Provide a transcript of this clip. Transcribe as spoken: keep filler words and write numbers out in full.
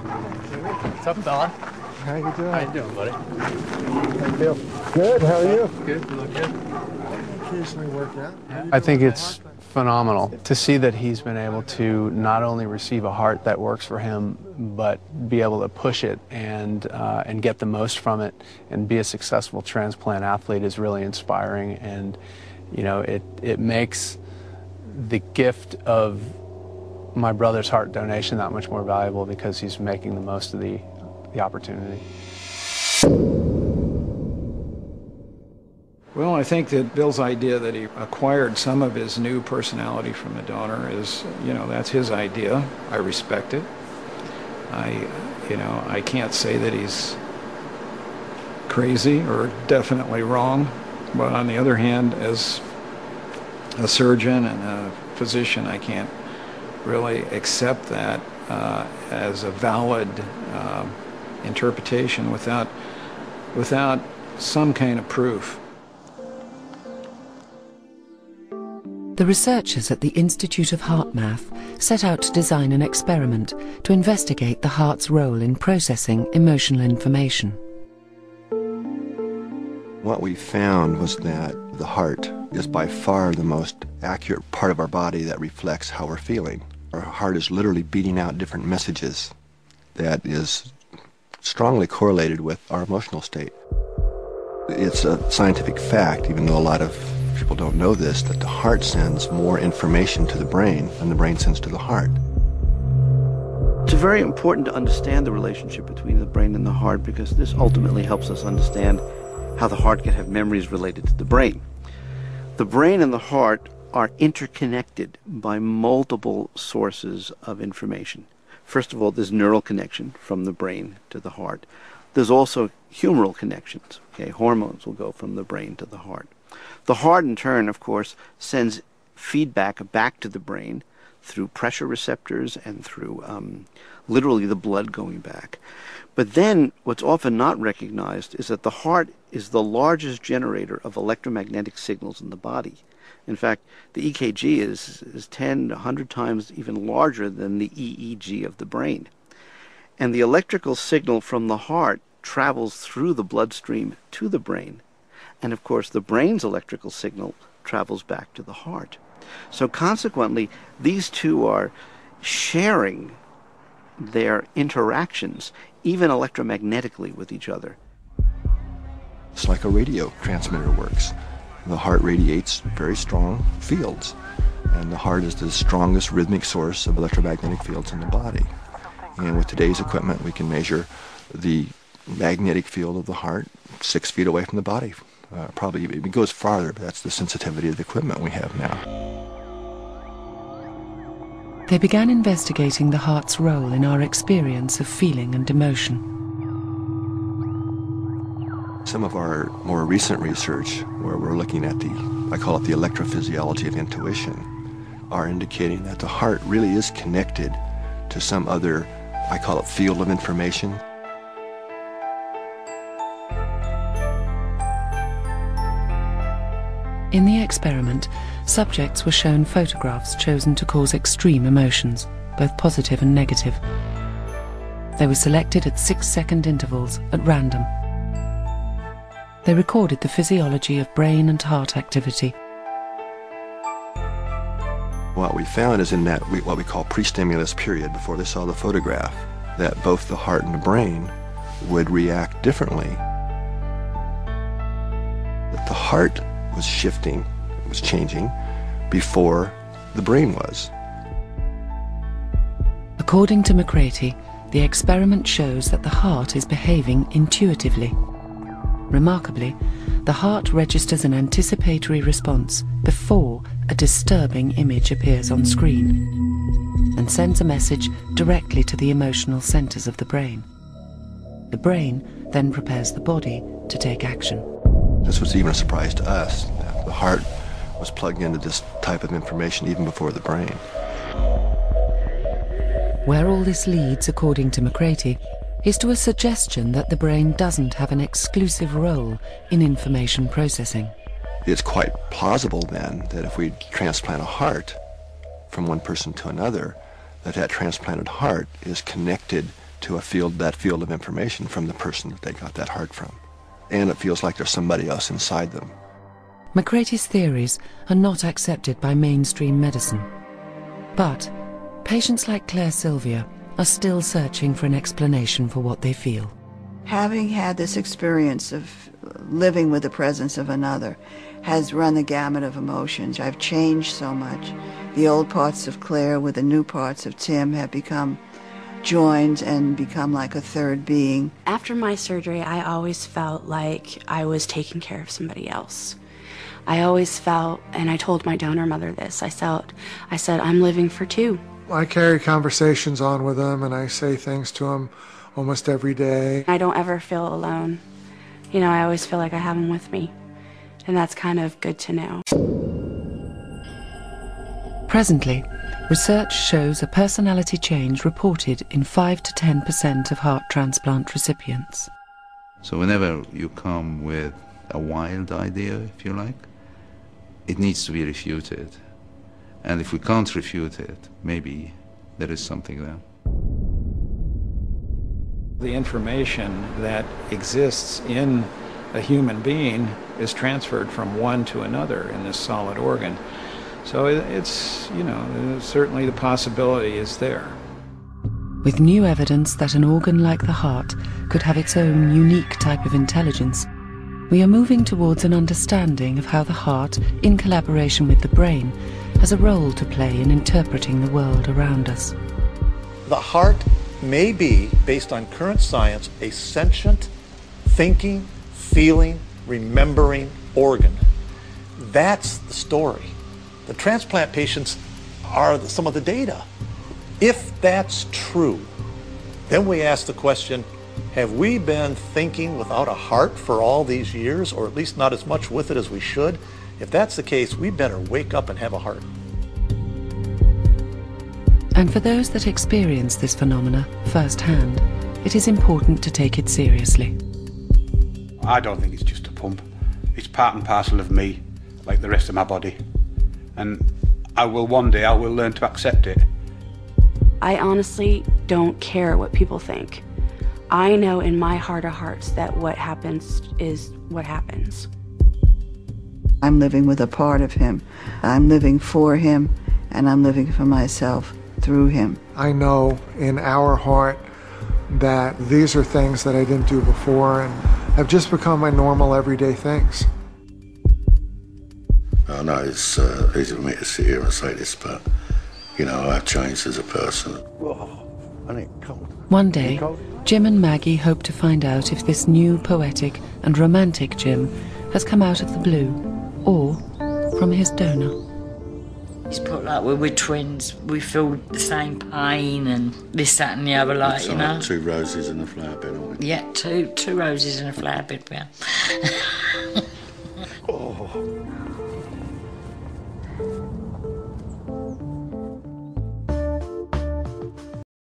What's up, fella? How you doing? How you doing, buddy? How you feel? Good. How are you? Good. You look good. Occasionally work out. I think it's phenomenal to see that he's been able to not only receive a heart that works for him, but be able to push it and uh, and get the most from it and be a successful transplant athlete is really inspiring. And you know, it it makes the gift of my brother's heart donation that much more valuable because he's making the most of the the opportunity. Well, I think that Bill's idea that he acquired some of his new personality from the donor is, you know, that's his idea. I respect it. I, you know, I can't say that he's crazy or definitely wrong, but on the other hand, as a surgeon and a physician, I can't really accept that uh, as a valid uh, interpretation without, without some kind of proof. The researchers at the Institute of Heart Math set out to design an experiment to investigate the heart's role in processing emotional information. What we found was that the heart is by far the most accurate part of our body that reflects how we're feeling. Our heart is literally beating out different messages that is strongly correlated with our emotional state. It's a scientific fact, even though a lot of people don't know this, that the heart sends more information to the brain than the brain sends to the heart. It's very important to understand the relationship between the brain and the heart because this ultimately helps us understand how the heart can have memories related to the brain. The brain and the heart are interconnected by multiple sources of information. First of all, there's neural connection from the brain to the heart. There's also humoral connections. Okay, hormones will go from the brain to the heart. The heart, in turn, of course, sends feedback back to the brain through pressure receptors and through um, literally the blood going back. But then what's often not recognized is that the heart is the largest generator of electromagnetic signals in the body. In fact, the E K G is, is ten, a hundred times even larger than the E E G of the brain. And the electrical signal from the heart travels through the bloodstream to the brain. And of course, the brain's electrical signal travels back to the heart. So consequently, these two are sharing their interactions, even electromagnetically, with each other. It's like a radio transmitter works. The heart radiates very strong fields, and the heart is the strongest rhythmic source of electromagnetic fields in the body. And with today's equipment, we can measure the magnetic field of the heart six feet away from the body. Uh, probably it goes farther, but that's the sensitivity of the equipment we have now. They began investigating the heart's role in our experience of feeling and emotion. Some of our more recent research, where we're looking at the, I call it the electrophysiology of intuition, are indicating that the heart really is connected to some other, I call it field of information. In the experiment, subjects were shown photographs chosen to cause extreme emotions, both positive and negative. They were selected at six-second intervals at random. They recorded the physiology of brain and heart activity. What we found is in that we, what we call pre-stimulus period, before they saw the photograph, that both the heart and the brain would react differently. That the heart was shifting, was changing, before the brain was. According to McCraty, the experiment shows that the heart is behaving intuitively. Remarkably, the heart registers an anticipatory response before a disturbing image appears on screen and sends a message directly to the emotional centers of the brain. The brain then prepares the body to take action. This was even a surprise to us, that the heart was plugged into this type of information even before the brain. Where all this leads, according to McCraty, is to a suggestion that the brain doesn't have an exclusive role in information processing. It's quite plausible then that if we transplant a heart from one person to another, that that transplanted heart is connected to a field, that field of information from the person that they got that heart from. And it feels like there's somebody else inside them. McCraty's theories are not accepted by mainstream medicine. But patients like Claire Sylvia are still searching for an explanation for what they feel. Having had this experience of living with the presence of another has run the gamut of emotions. I've changed so much. The old parts of Claire with the new parts of Tim have become joined and become like a third being. After my surgery, I always felt like I was taking care of somebody else. I always felt, and I told my donor mother this, I felt, I said, I'm living for two. I carry conversations on with him, and I say things to him almost every day. I don't ever feel alone. You know, I always feel like I have him with me, and that's kind of good to know. Presently, research shows a personality change reported in five to ten percent of heart transplant recipients. So whenever you come with a wild idea, if you like, it needs to be refuted. And if we can't refute it, maybe there is something there. The information that exists in a human being is transferred from one to another in this solid organ. So it's, you know, certainly the possibility is there. With new evidence that an organ like the heart could have its own unique type of intelligence, we are moving towards an understanding of how the heart, in collaboration with the brain, has a role to play in interpreting the world around us. The heart may be, based on current science, a sentient, thinking, feeling, remembering organ. That's the story. The transplant patients are some of the data. If that's true, then we ask the question, have we been thinking without a heart for all these years, or at least not as much with it as we should? If that's the case, we better wake up and have a heart. And for those that experience this phenomena firsthand, it is important to take it seriously. I don't think it's just a pump. It's part and parcel of me, like the rest of my body. And I will one day, I will learn to accept it. I honestly don't care what people think. I know in my heart of hearts that what happens is what happens. I'm living with a part of him. I'm living for him, and I'm living for myself through him. I know in our heart that these are things that I didn't do before and have just become my normal everyday things. I know it's uh, easy for me to sit here and say this, but, you know, I've changed as a person. One day, Jim and Maggie hope to find out if this new poetic and romantic Jim has come out of the blue or from his donor. It's put like we're, we're twins, we feel the same pain and this, that and the other, like, It's you like know. two roses in a flower bed, aren't we? Yeah, two, two roses in a flower bed, yeah.